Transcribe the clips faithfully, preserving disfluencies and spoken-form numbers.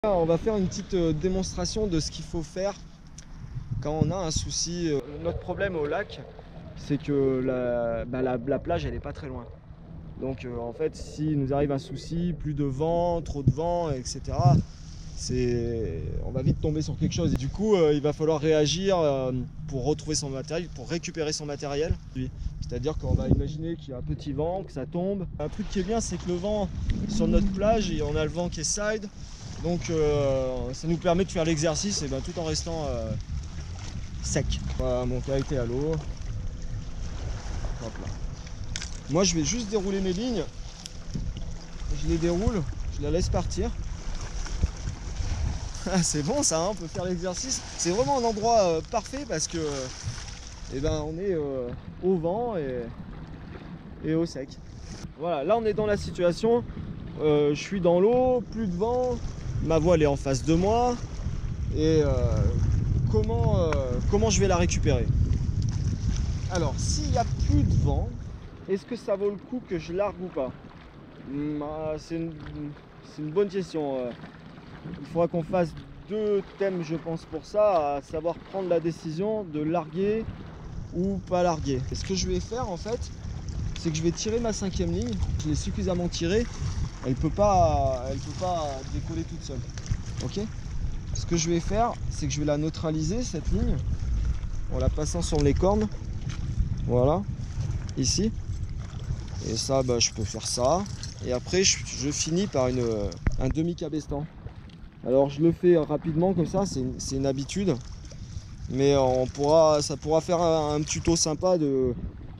On va faire une petite démonstration de ce qu'il faut faire quand on a un souci. Notre problème au lac, c'est que la, bah la, la plage elle n'est pas très loin. Donc euh, en fait, s'il nous arrive un souci, plus de vent, trop de vent, et cetera, on va vite tomber sur quelque chose. Et du coup, euh, il va falloir réagir euh, pour retrouver son matériel, pour récupérer son matériel. C'est-à-dire qu'on va imaginer qu'il y a un petit vent, que ça tombe. Un truc qui est bien, c'est que le vent sur notre plage, et on a le vent qui est side. Donc euh, ça nous permet de faire l'exercice et ben, tout en restant euh, sec. Voilà, mon kite est à l'eau. Moi je vais juste dérouler mes lignes. Je les déroule, je la laisse partir. C'est bon ça, hein, on peut faire l'exercice. C'est vraiment un endroit euh, parfait parce que euh, eh ben, on est euh, au vent et, et au sec. Voilà, là on est dans la situation, euh, je suis dans l'eau, plus de vent. Ma voile est en face de moi et euh, comment, euh, comment je vais la récupérer? Alors s'il n'y a plus de vent, est-ce que ça vaut le coup que je largue ou pas? C'est une, une bonne question. Il faudra qu'on fasse deux thèmes je pense pour ça, à savoir prendre la décision de larguer ou pas larguer. Et ce que je vais faire en fait, c'est que je vais tirer ma cinquième ligne. Je l'ai suffisamment tirée. Elle peut pas, elle peut pas décoller toute seule. Ok. Ce que je vais faire, c'est que je vais la neutraliser cette ligne en la passant sur les cornes. Voilà, ici. Et ça, bah, je peux faire ça. Et après, je, je finis par une, un demi-cabestan. Alors, je le fais rapidement comme ça. C'est une, une habitude. Mais on pourra, ça pourra faire un, un tuto sympa de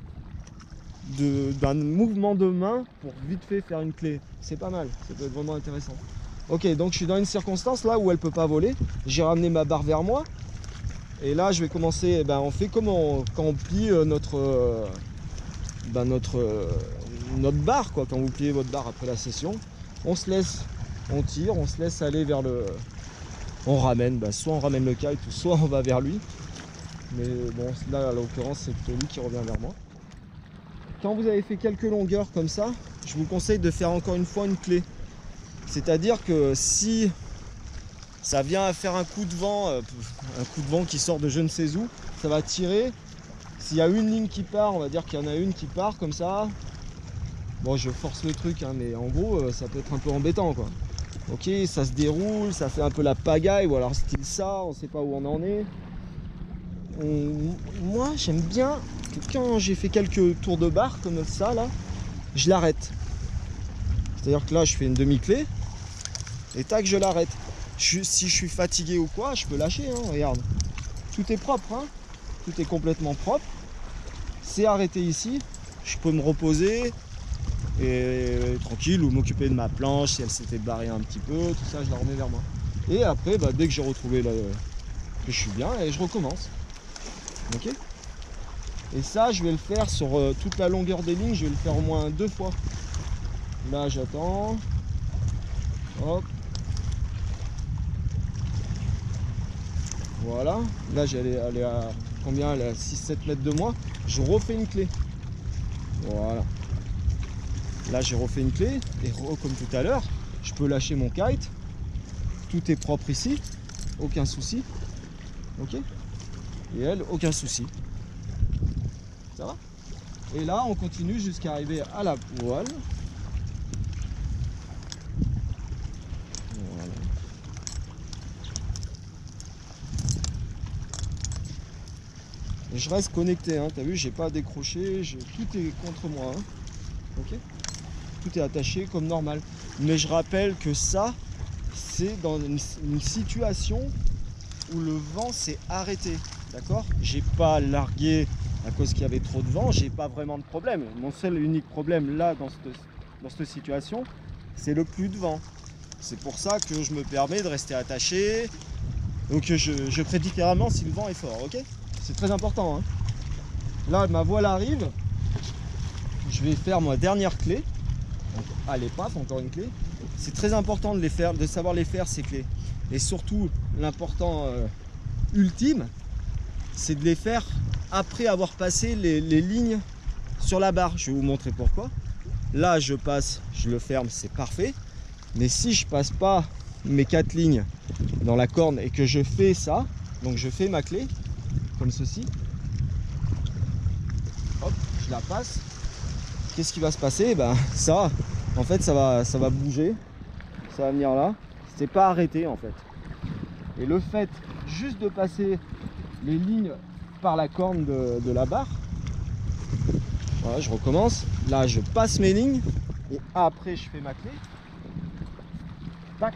d'un mouvement de main pour vite fait faire une clé. C'est pas mal, ça peut être vraiment intéressant. Ok, donc je suis dans une circonstance là où elle peut pas voler. J'ai ramené ma barre vers moi. Et là je vais commencer, eh ben, on fait comme on, quand on plie notre, euh, ben, notre, euh, notre barre, quoi. Quand vous pliez votre barre après la session, on se laisse, on tire, on se laisse aller vers le... On ramène, ben, soit on ramène le kite, soit on va vers lui. Mais bon, là à l'occurrence c'est plutôt lui qui revient vers moi. Quand vous avez fait quelques longueurs comme ça, je vous conseille de faire encore une fois une clé. C'est-à-dire que si ça vient à faire un coup de vent, un coup de vent qui sort de je ne sais où, ça va tirer. S'il y a une ligne qui part, on va dire qu'il y en a une qui part comme ça. Bon, je force le truc, hein, mais en gros, ça peut être un peu embêtant, quoi. Ok, ça se déroule, ça fait un peu la pagaille, ou alors style ça, on ne sait pas où on en est. On... Moi, j'aime bien que quand j'ai fait quelques tours de barre comme ça, là, je l'arrête. C'est-à-dire que là, je fais une demi-clé, et tac, je l'arrête. Si je suis fatigué ou quoi, je peux lâcher, hein, regarde. Tout est propre, hein. Tout est complètement propre. C'est arrêté ici. Je peux me reposer et tranquille, ou m'occuper de ma planche si elle s'était barrée un petit peu, tout ça, je la remets vers moi. Et après, bah, dès que j'ai retrouvé le... que je suis bien, et je recommence. Ok. Et ça, je vais le faire sur euh, toute la longueur des lignes, je vais le faire au moins deux fois. Là, j'attends. Hop. Voilà. Là, j'allais aller à combien? Elle est à six sept mètres de moi. Je refais une clé. Voilà. Là, j'ai refait une clé. Et comme tout à l'heure, je peux lâcher mon kite. Tout est propre ici. Aucun souci. Ok. Et elle, aucun souci. Ça va? Et là, on continue jusqu'à arriver à la voile. Voilà. Et je reste connecté, hein. T'as vu, j'ai pas décroché, tout est contre moi. Hein. Ok? Tout est attaché comme normal. Mais je rappelle que ça, c'est dans une, une situation où le vent s'est arrêté. D'accord? J'ai pas largué à cause qu'il y avait trop de vent, j'ai pas vraiment de problème. Mon seul et unique problème là dans cette, dans cette situation, c'est le plus de vent. C'est pour ça que je me permets de rester attaché. Donc je, je prédis clairement si le vent est fort, ok? C'est très important. Hein. Là, ma voile arrive. Je vais faire ma dernière clé. Donc, allez, paf, encore une clé. C'est très important de les faire, de savoir les faire ces clés. Et surtout, l'important euh, ultime, c'est de les faire après avoir passé les, les lignes sur la barre. Je vais vous montrer pourquoi. Là, je passe, je le ferme, c'est parfait. Mais si je passe pas mes quatre lignes dans la corne et que je fais ça, donc je fais ma clé, comme ceci, hop, je la passe, qu'est-ce qui va se passer? Ben ça, en fait, ça va, ça va bouger, ça va venir là, c'est pas arrêté en fait. Et le fait juste de passer les lignes par la corne de, de la barre, voilà, je recommence, là je passe mes lignes et après je fais ma clé, tac,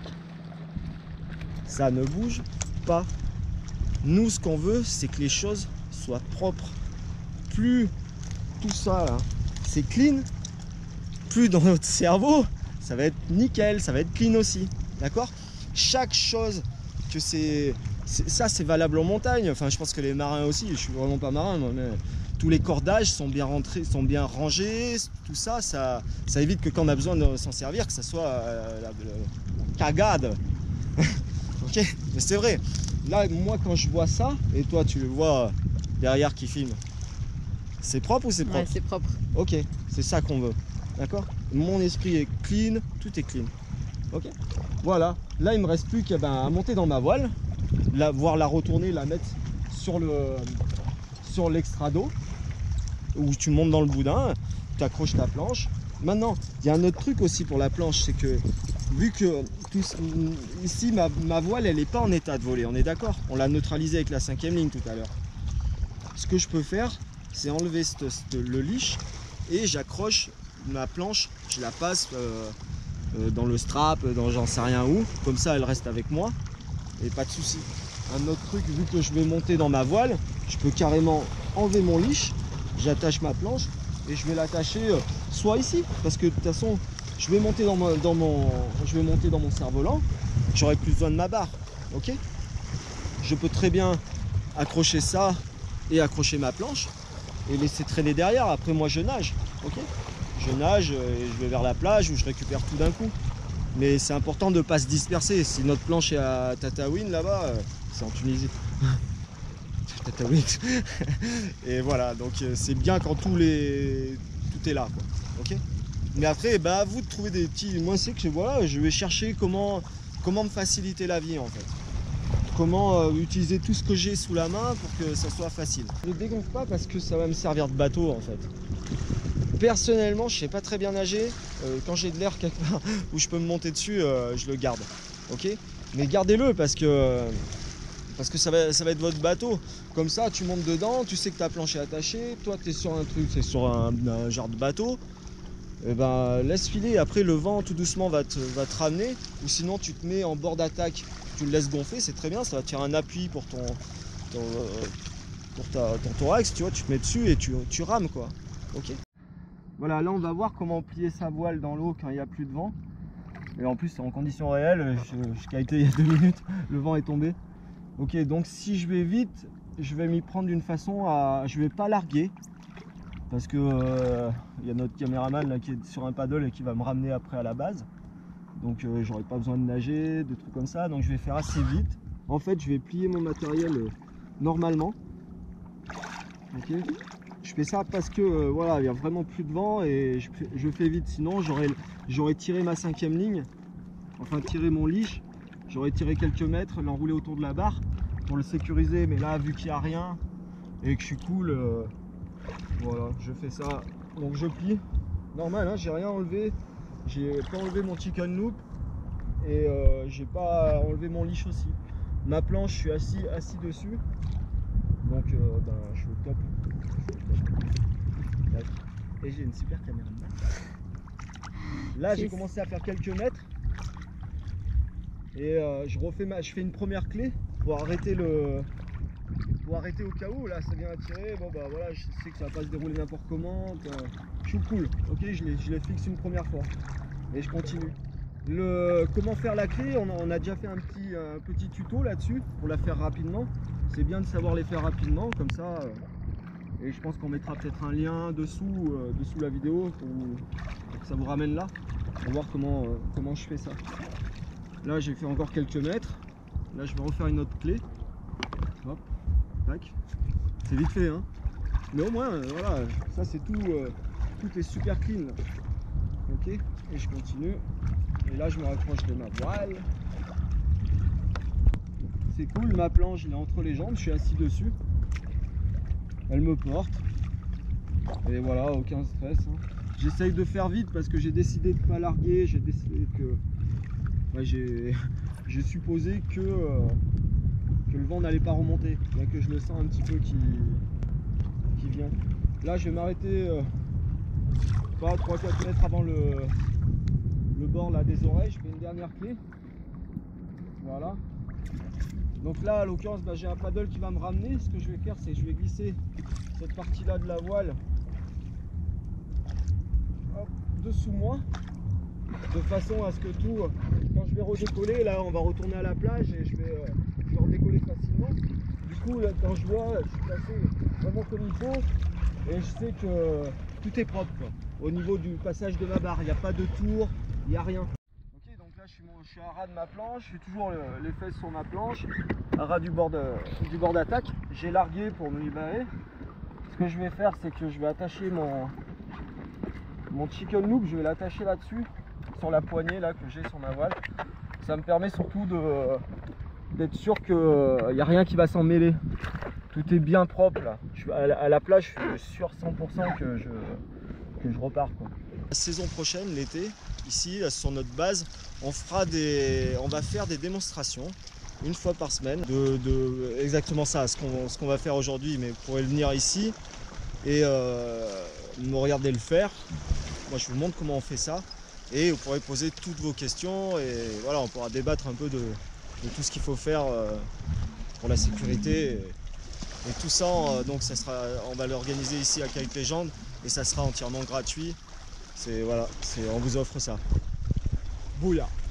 ça ne bouge pas. Nous, ce qu'on veut, c'est que les choses soient propres. Plus tout ça là, c'est clean, plus dans notre cerveau, ça va être nickel, ça va être clean aussi, d'accord? Chaque chose que c'est, ça c'est valable en montagne. Enfin, je pense que les marins aussi. Je suis vraiment pas marin, moi, mais tous les cordages sont bien rentrés, sont bien rangés. Tout ça, ça, ça évite que quand on a besoin de s'en servir, que ça soit euh, la, la cagade. Ok, mais c'est vrai. Là, moi, quand je vois ça, et toi, tu le vois derrière qui filme, c'est propre ou c'est propre? Ouais, c'est propre. Ok, c'est ça qu'on veut. D'accord? Mon esprit est clean, tout est clean. Ok? Voilà. Là, il me reste plus qu'à ben, à monter dans ma voile, la, voir la retourner, la mettre sur le sur l'extrado, où tu montes dans le boudin, tu accroches ta planche. Maintenant, il y a un autre truc aussi pour la planche, c'est que vu que tout, ici ma, ma voile elle n'est pas en état de voler, on est d'accord? On l'a neutralisé avec la cinquième ligne tout à l'heure. Ce que je peux faire, c'est enlever cette, cette, le leash et j'accroche ma planche, je la passe euh, euh, dans le strap, dans j'en sais rien où, comme ça elle reste avec moi et pas de souci. Un autre truc, vu que je vais monter dans ma voile, je peux carrément enlever mon leash, j'attache ma planche et je vais l'attacher euh, soit ici, parce que de toute façon je vais monter dans mon, dans mon, je vais monter dans mon cerf-volant, j'aurai plus besoin de ma barre, ok? Je peux très bien accrocher ça et accrocher ma planche et laisser traîner derrière. Après moi je nage, ok? Je nage et je vais vers la plage où je récupère tout d'un coup. Mais c'est important de ne pas se disperser. Si notre planche est à Tataouine là-bas, c'est en Tunisie. Tataouine. Et voilà, donc c'est bien quand tous les... tout est là, quoi. Ok? Mais après, bah, à vous de trouver des petits... Moi c'est que voilà, je vais chercher comment, comment me faciliter la vie en fait. Comment euh, utiliser tout ce que j'ai sous la main pour que ça soit facile. Je ne dégonfle pas parce que ça va me servir de bateau en fait. Personnellement, je sais pas très bien nager. Euh, quand j'ai de l'air quelque part où je peux me monter dessus, euh, je le garde. Ok? Mais gardez-le parce que parce que ça va, ça va être votre bateau. Comme ça, tu montes dedans, tu sais que ta planche est attachée. Toi, tu es sur un truc, c'est sur un, un genre de bateau. Et ben, laisse filer. Après, le vent tout doucement va te, va te ramener. Ou sinon, tu te mets en bord d'attaque. Tu le laisses gonfler, c'est très bien. Ça va te faire un appui pour ton, ton euh, pour ta, ton thorax. Tu vois, tu te mets dessus et tu, tu rames quoi. Ok? Voilà, là on va voir comment plier sa voile dans l'eau quand il n'y a plus de vent. Et en plus c'est en conditions réelles, je, je quittais il y a deux minutes, le vent est tombé. Ok, donc si je vais vite, je vais m'y prendre d'une façon à... Je vais pas larguer. Parce que euh, y a notre caméraman là, qui est sur un paddle et qui va me ramener après à la base. Donc euh, j'aurai pas besoin de nager, de trucs comme ça. Donc je vais faire assez vite. En fait je vais plier mon matériel euh, normalement. Ok. Je fais ça parce que euh, voilà, il n'y a vraiment plus de vent et je, je fais vite, sinon j'aurais tiré ma cinquième ligne, enfin tiré mon leash, j'aurais tiré quelques mètres, l'enroulé autour de la barre pour le sécuriser, mais là vu qu'il n'y a rien et que je suis cool, euh, voilà, je fais ça, donc je plie, normal, hein, j'ai rien enlevé, j'ai pas enlevé mon chicken loop et euh, j'ai pas enlevé mon leash aussi. Ma planche, je suis assis, assis dessus, donc euh, ben, je suis au top. Et j'ai une super caméra. Là j'ai commencé à faire quelques mètres et euh, je refais ma, je fais une première clé pour arrêter le, pour arrêter au cas où là ça vient à tirer. Bon bah voilà, je sais que ça va pas se dérouler n'importe comment. Euh, je suis cool. Ok, je les, je les fixe une première fois et je continue. Le comment faire la clé, on a, on a déjà fait un petit, un petit tuto là-dessus pour la faire rapidement. C'est bien de savoir les faire rapidement comme ça. Euh, Et je pense qu'on mettra peut-être un lien dessous, euh, dessous la vidéo pour, pour que ça vous ramène là. On va voir comment, euh, comment je fais ça. Là j'ai fait encore quelques mètres. Là je vais refaire une autre clé. Hop, tac. C'est vite fait hein. Mais au moins euh, voilà, ça c'est tout, euh, tout est super clean là. Ok, et je continue. Et là je me rapproche de ma voile. c'est cool, ma planche il est entre les jambes, je suis assis dessus. Elle me porte. Et voilà, aucun stress. Hein. J'essaye de faire vite parce que j'ai décidé de pas larguer, j'ai décidé que... Ouais, j'ai supposé que, euh, que le vent n'allait pas remonter, bien que je le sens un petit peu qui, qui vient. Là je vais m'arrêter euh, pas trois quatre mètres avant le, le bord là, des oreilles, je fais une dernière clé. Voilà. Donc là, à l'occurrence, bah, j'ai un paddle qui va me ramener. Ce que je vais faire, c'est que je vais glisser cette partie-là de la voile hop, dessous moi, de façon à ce que tout, quand je vais redécoller, là, on va retourner à la plage et je vais, euh, je vais redécoller facilement. Du coup, là, quand je vois, je suis placé vraiment comme il faut et je sais que tout est propre, quoi. Au niveau du passage de ma barre, il n'y a pas de tour, il n'y a rien. Donc là je suis, mon, je suis à ras de ma planche, je suis toujours le, les fesses sur ma planche, à ras du bord de, du bord d'attaque. J'ai largué pour me libérer. Ce que je vais faire, c'est que je vais attacher mon, mon chicken loop, je vais l'attacher là-dessus, sur la poignée là que j'ai sur ma voile. Ça me permet surtout d'être sûr qu'il n'y a rien qui va s'en mêler. Tout est bien propre là. Je suis à, la, à la plage, je suis sûr cent pour cent que je, que je repars, quoi. La saison prochaine, l'été, ici sur notre base, on fera des, on va faire des démonstrations une fois par semaine de, de exactement ça, ce qu'on ce qu'on va faire aujourd'hui. Mais vous pourrez venir ici et euh, me regarder le faire. Moi, je vous montre comment on fait ça et vous pourrez poser toutes vos questions et voilà, on pourra débattre un peu de, de tout ce qu'il faut faire euh, pour la sécurité. Et, et tout ça, euh, donc ça sera, on va l'organiser ici à Kayak Légende et ça sera entièrement gratuit. C'est voilà, c'est on vous offre ça. Bouya.